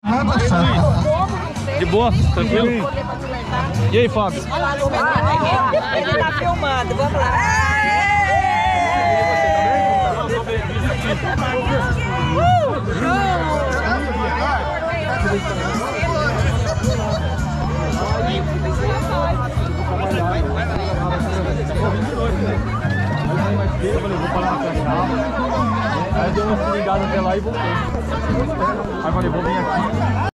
De boa? Tranquilo? E aí, Fábio? Ele tá filmando, vamos lá. Eu falei, vou parar na caixa. Aí deu uma ligada até lá e voltei. Aí falei, vou vir aqui.